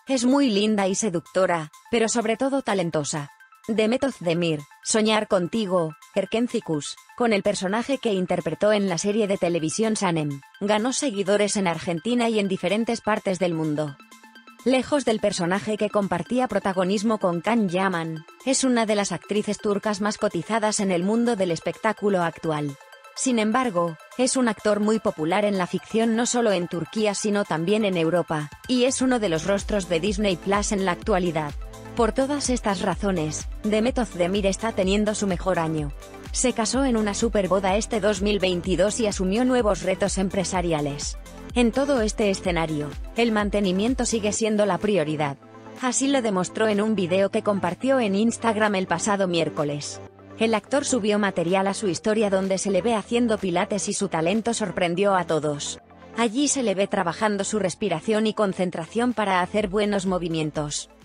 Es muy linda y seductora, pero sobre todo talentosa. Demet Özdemir, Soñar contigo, Erkencikus, con el personaje que interpretó en la serie de televisión Sanem, ganó seguidores en Argentina y en diferentes partes del mundo. Lejos del personaje que compartía protagonismo con Can Yaman, es una de las actrices turcas más cotizadas en el mundo del espectáculo actual. Sin embargo, es un actor muy popular en la ficción no solo en Turquía sino también en Europa, y es uno de los rostros de Disney Plus en la actualidad. Por todas estas razones, Demet Özdemir está teniendo su mejor año. Se casó en una super boda este 2022 y asumió nuevos retos empresariales. En todo este escenario, el mantenimiento sigue siendo la prioridad. Así lo demostró en un video que compartió en Instagram el pasado miércoles. El actor subió material a su historia donde se le ve haciendo pilates y su talento sorprendió a todos. Allí se le ve trabajando su respiración y concentración para hacer buenos movimientos.